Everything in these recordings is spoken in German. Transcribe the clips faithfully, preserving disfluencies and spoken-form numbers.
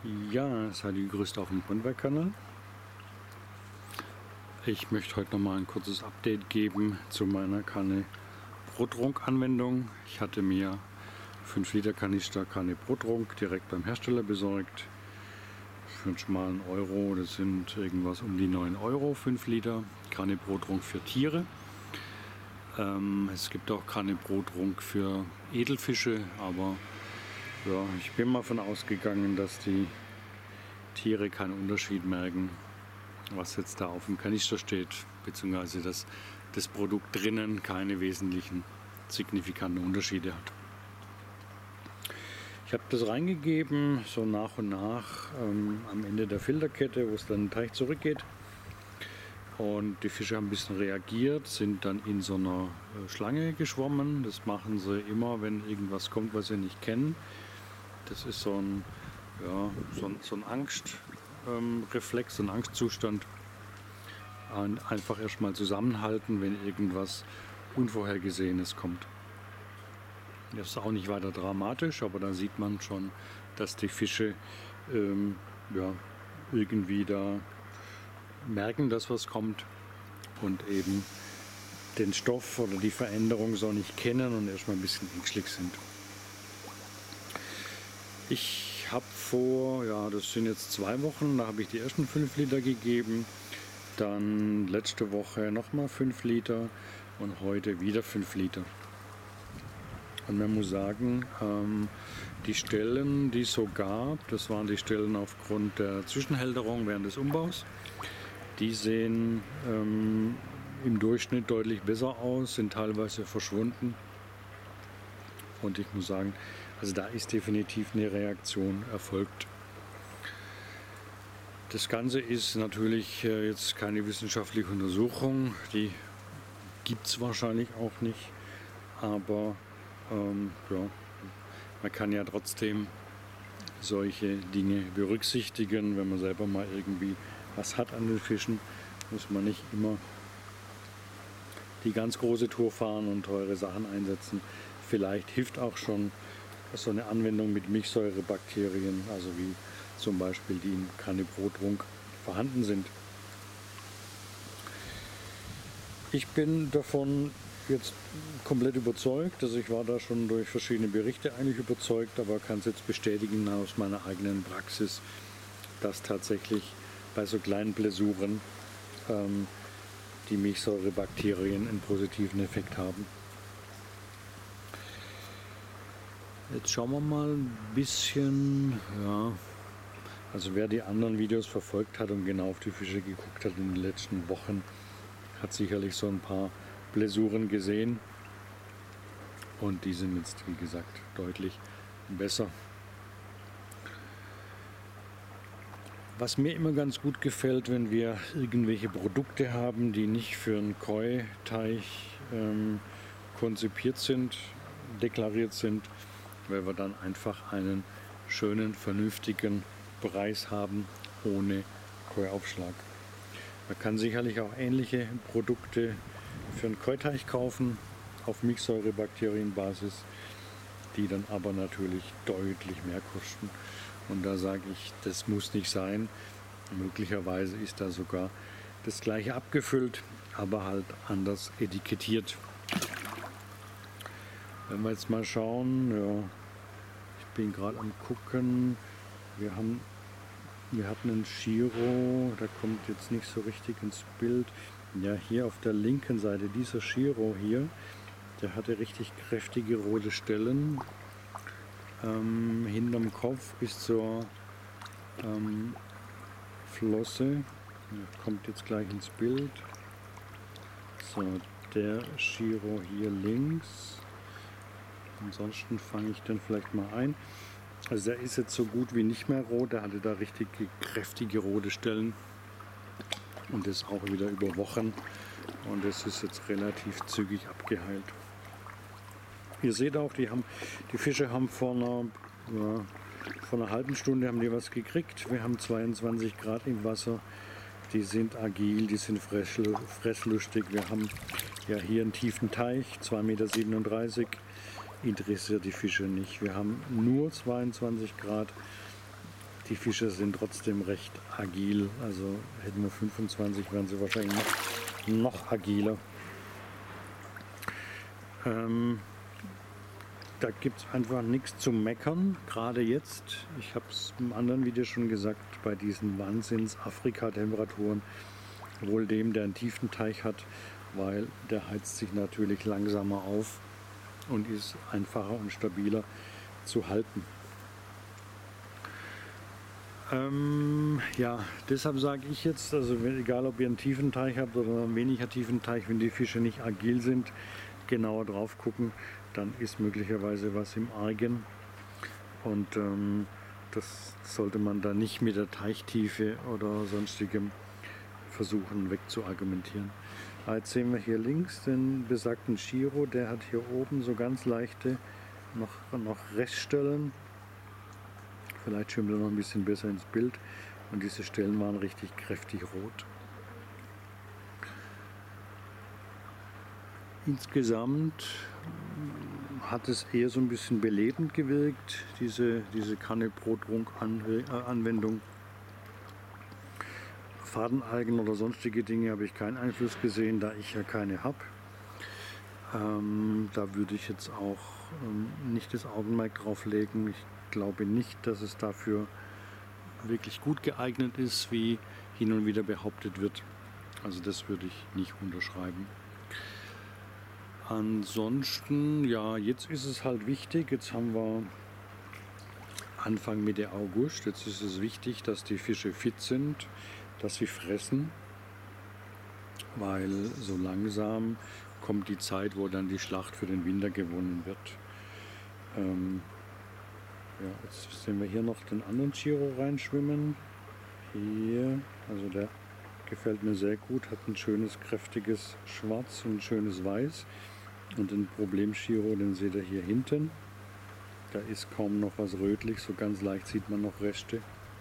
Ja, seid ihr gegrüßt auf dem Brandwerk-Kanal. Ich möchte heute noch mal ein kurzes Update geben zu meiner Kanne Brotrunk-Anwendung. Ich hatte mir fünf Liter Kanister Kanne Brotrunk direkt beim Hersteller besorgt. Für einen schmalen Euro, das sind irgendwas um die neun Euro, fünf Liter. Kanne Brotrunk für Tiere. Ähm, es gibt auch Kanne Brotrunk für Edelfische, aber ja, ich bin mal davon ausgegangen, dass die Tiere keinen Unterschied merken, was jetzt da auf dem Kanister steht, beziehungsweise dass das Produkt drinnen keine wesentlichen signifikanten Unterschiede hat. Ich habe das reingegeben, so nach und nach ähm, am Ende der Filterkette, wo es dann den Teich zurückgeht. Und die Fische haben ein bisschen reagiert, sind dann in so einer äh, Schlange geschwommen. Das machen sie immer, wenn irgendwas kommt, was sie nicht kennen. Das ist so ein, ja, so ein, so ein Angstreflex, ähm, so ein Angstzustand. Und einfach erstmal zusammenhalten, wenn irgendwas Unvorhergesehenes kommt. Das ist auch nicht weiter dramatisch, aber da sieht man schon, dass die Fische ähm, ja, irgendwie da merken, dass was kommt und eben den Stoff oder die Veränderung so nicht kennen und erstmal ein bisschen ängstlich sind. Ich habe vor, ja, das sind jetzt zwei Wochen, da habe ich die ersten fünf Liter gegeben, dann letzte Woche nochmal fünf Liter und heute wieder fünf Liter. Und man muss sagen, ähm, die Stellen, die es so gab, das waren die Stellen aufgrund der Zwischenhälterung während des Umbaus, die sehen ähm, im Durchschnitt deutlich besser aus, sind teilweise verschwunden. Und ich muss sagen, also da ist definitiv eine Reaktion erfolgt. Das Ganze ist natürlich äh, jetzt keine wissenschaftliche Untersuchung, die gibt es wahrscheinlich auch nicht, aber ähm, ja, man kann ja trotzdem solche Dinge berücksichtigen, wenn man selber mal irgendwie was hat an den Fischen, muss man nicht immer die ganz große Tour fahren und teure Sachen einsetzen. Vielleicht hilft auch schon so eine Anwendung mit Milchsäurebakterien, also wie zum Beispiel die in Kanne Brotrunk vorhanden sind. Ich bin davon jetzt komplett überzeugt, also ich war da schon durch verschiedene Berichte eigentlich überzeugt, aber kann es jetzt bestätigen aus meiner eigenen Praxis, dass tatsächlich bei so kleinen Blessuren ähm, die Milchsäurebakterien einen positiven Effekt haben. Jetzt schauen wir mal ein bisschen, ja, also wer die anderen Videos verfolgt hat und genau auf die Fische geguckt hat in den letzten Wochen, hat sicherlich so ein paar Blessuren gesehen und die sind jetzt, wie gesagt, deutlich besser. Was mir immer ganz gut gefällt, wenn wir irgendwelche Produkte haben, die nicht für einen Koi-Teich ähm, konzipiert sind, deklariert sind, weil wir dann einfach einen schönen, vernünftigen Preis haben, ohne Koi-Aufschlag. Man kann sicherlich auch ähnliche Produkte für einen Koi-Teich kaufen, auf Milchsäurebakterienbasis, die dann aber natürlich deutlich mehr kosten. Und da sage ich, das muss nicht sein. Möglicherweise ist da sogar das gleiche abgefüllt, aber halt anders etikettiert. Wenn wir jetzt mal schauen, ja, ich bin gerade am gucken, wir haben, wir hatten einen Giro, der kommt jetzt nicht so richtig ins Bild. Ja, hier auf der linken Seite, dieser Giro hier, der hatte richtig kräftige rote Stellen. Ähm, hinterm Kopf bis zur ähm, Flosse. Ja, kommt jetzt gleich ins Bild. So, der Giro hier links. Ansonsten fange ich den vielleicht mal ein. Also der ist jetzt so gut wie nicht mehr rot. Der hatte da richtig kräftige rote Stellen. Und das auch wieder über Wochen. Und das ist jetzt relativ zügig abgeheilt. Ihr seht auch, die, haben, die Fische haben vor einer, ja, vor einer halben Stunde haben die was gekriegt. Wir haben zweiundzwanzig Grad im Wasser. Die sind agil, die sind fresslustig. Wir haben ja hier einen tiefen Teich, zwei Meter siebenunddreißig. Interessiert die Fische nicht. Wir haben nur zweiundzwanzig Grad. die Fische sind trotzdem recht agil. Also hätten wir fünfundzwanzig, wären sie wahrscheinlich noch, noch agiler. Ähm, da gibt es einfach nichts zu meckern, gerade jetzt. Ich habe es im anderen Video schon gesagt, bei diesen Wahnsinns-Afrika-Temperaturen, wohl dem, der einen tiefen Teich hat, weil der heizt sich natürlich langsamer auf und ist einfacher und stabiler zu halten. Ähm, ja, deshalb sage ich jetzt, also egal ob ihr einen tiefen Teich habt oder einen weniger tiefen Teich, wenn die Fische nicht agil sind, genauer drauf gucken, dann ist möglicherweise was im Argen. Und ähm, das sollte man da nicht mit der Teichtiefe oder sonstigem versuchen wegzuargumentieren. Jetzt sehen wir hier links den besagten Chiro, der hat hier oben so ganz leichte noch, noch Reststellen. Vielleicht schwimmt er noch ein bisschen besser ins Bild und diese Stellen waren richtig kräftig rot. Insgesamt hat es eher so ein bisschen belebend gewirkt, diese, diese Kanne-Pro-Trunk-Anwendung. Fadenalgen oder sonstige Dinge habe ich keinen Einfluss gesehen, da ich ja keine habe. Ähm, da würde ich jetzt auch ähm, nicht das Augenmerk drauf legen. Ich glaube nicht, dass es dafür wirklich gut geeignet ist, wie hin und wieder behauptet wird. Also das würde ich nicht unterschreiben. Ansonsten, ja, jetzt ist es halt wichtig, jetzt haben wir Anfang Mitte August, jetzt ist es wichtig, dass die Fische fit sind, dass sie fressen, weil so langsam kommt die Zeit, wo dann die Schlacht für den Winter gewonnen wird. Ähm, ja, jetzt sehen wir hier noch den anderen Chiro reinschwimmen. Hier, also der gefällt mir sehr gut, hat ein schönes, kräftiges Schwarz und ein schönes Weiß. Und den Problem-Chiro, den seht ihr hier hinten. Da ist kaum noch was rötlich, so ganz leicht sieht man noch Reste.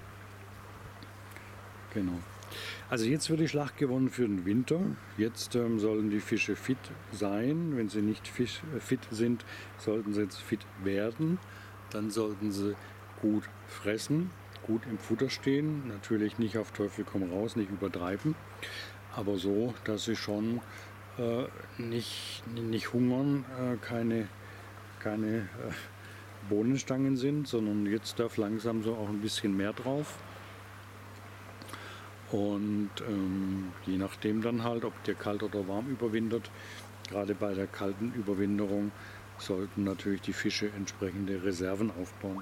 Genau. Also jetzt wird die Schlacht gewonnen für den Winter. Jetzt ähm, sollen die Fische fit sein. Wenn sie nicht fisch, äh, fit sind, sollten sie jetzt fit werden. Dann sollten sie gut fressen, gut im Futter stehen. Natürlich nicht auf Teufel komm raus, nicht übertreiben. Aber so, dass sie schon äh, nicht, nicht hungern, äh, keine, keine äh, Bohnenstangen sind, sondern jetzt darf langsam so auch ein bisschen mehr drauf. Und ähm, je nachdem dann halt, ob der kalt oder warm überwintert, gerade bei der kalten Überwinterung sollten natürlich die Fische entsprechende Reserven aufbauen.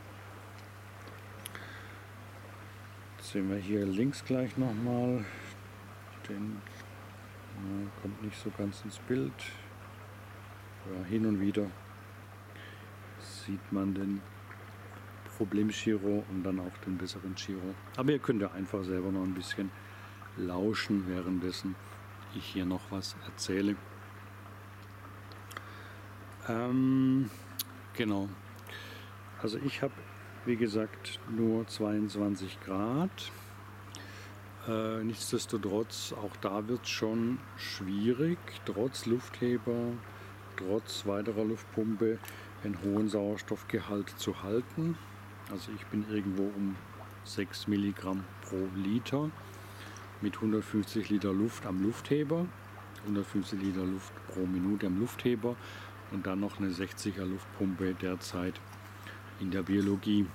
Jetzt sehen wir hier links gleich nochmal, den ja, kommt nicht so ganz ins Bild. Ja, hin und wieder sieht man den Problem-Chiro und dann auch den besseren Chiro. Aber ihr könnt ja einfach selber noch ein bisschen lauschen, währenddessen ich hier noch was erzähle. Ähm, genau. Also ich habe, wie gesagt, nur zweiundzwanzig Grad. Äh, nichtsdestotrotz, auch da wird es schon schwierig, trotz Luftheber, trotz weiterer Luftpumpe einen hohen Sauerstoffgehalt zu halten. Also ich bin irgendwo um sechs Milligramm pro Liter mit hundertfünfzig Liter Luft am Luftheber, hundertfünfzig Liter Luft pro Minute am Luftheber und dann noch eine sechziger Luftpumpe derzeit in der Biologie.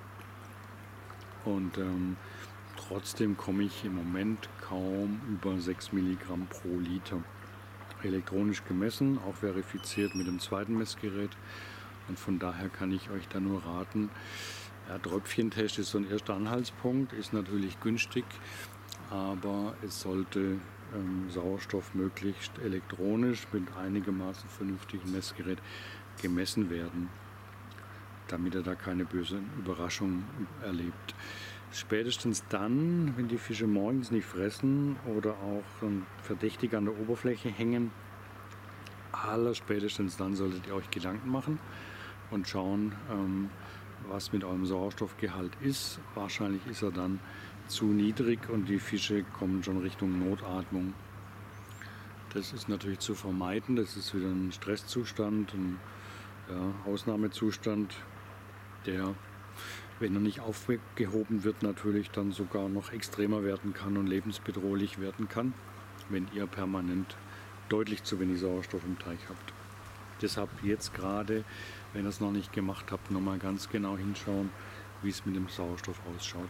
Und ähm, trotzdem komme ich im Moment kaum über sechs Milligramm pro Liter. Elektronisch gemessen, auch verifiziert mit dem zweiten Messgerät. Und von daher kann ich euch da nur raten, ja, Tröpfchentest ist so ein erster Anhaltspunkt, ist natürlich günstig, aber es sollte ähm, Sauerstoff möglichst elektronisch mit einigermaßen vernünftigem Messgerät gemessen werden, damit er da keine bösen Überraschungen erlebt. Spätestens dann, wenn die Fische morgens nicht fressen oder auch ähm, verdächtig an der Oberfläche hängen, aller spätestens dann solltet ihr euch Gedanken machen und schauen, ähm, was mit eurem Sauerstoffgehalt ist. Wahrscheinlich ist er dann zu niedrig und die Fische kommen schon Richtung Notatmung. Das ist natürlich zu vermeiden, das ist wieder ein Stresszustand, ein ja, Ausnahmezustand, der wenn er nicht aufgehoben wird, natürlich dann sogar noch extremer werden kann und lebensbedrohlich werden kann, wenn ihr permanent deutlich zu wenig Sauerstoff im Teich habt. Deshalb jetzt gerade, wenn ihr es noch nicht gemacht habt, nochmal ganz genau hinschauen, wie es mit dem Sauerstoff ausschaut.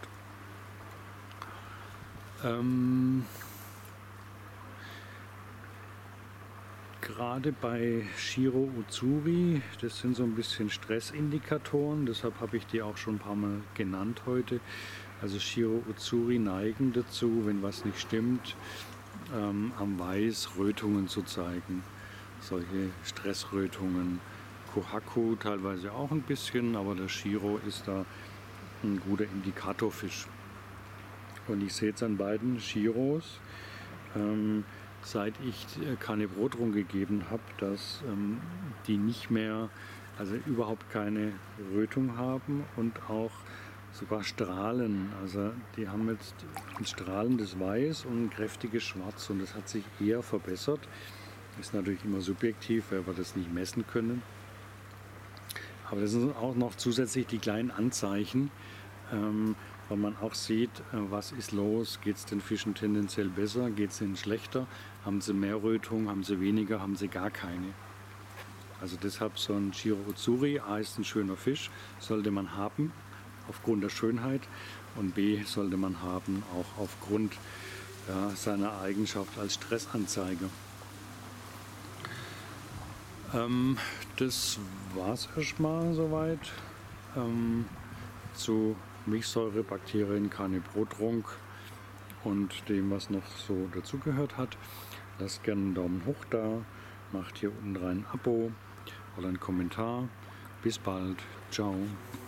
Ähm, gerade bei Shiro Utsuri, das sind so ein bisschen Stressindikatoren, deshalb habe ich die auch schon ein paar Mal genannt heute. Also Shiro Utsuri neigen dazu, wenn was nicht stimmt, ähm, am Weiß Rötungen zu zeigen. Solche Stressrötungen. Kohaku teilweise auch ein bisschen, aber der Shiro ist da ein guter Indikatorfisch. Und ich sehe jetzt an beiden Shiros, ähm, seit ich keine Brotrung gegeben habe, dass ähm, die nicht mehr, also überhaupt keine Rötung haben und auch sogar strahlen. Also die haben jetzt ein strahlendes Weiß und ein kräftiges Schwarz und das hat sich eher verbessert. Ist natürlich immer subjektiv, weil wir das nicht messen können. Aber das sind auch noch zusätzlich die kleinen Anzeichen, ähm, weil man auch sieht, äh, was ist los, geht es den Fischen tendenziell besser, geht es ihnen schlechter, haben sie mehr Rötung, haben sie weniger, haben sie gar keine. Also deshalb so ein Shiro Utsuri, A ist ein schöner Fisch, sollte man haben, aufgrund der Schönheit, und B sollte man haben, auch aufgrund ja, seiner Eigenschaft als Stressanzeiger. Ähm, das war es erstmal soweit ähm, zu Milchsäure, Bakterien, keine Brotrunk und dem, was noch so dazugehört hat. Lasst gerne einen Daumen hoch da, macht hier unten rein ein Abo oder einen Kommentar. Bis bald, ciao.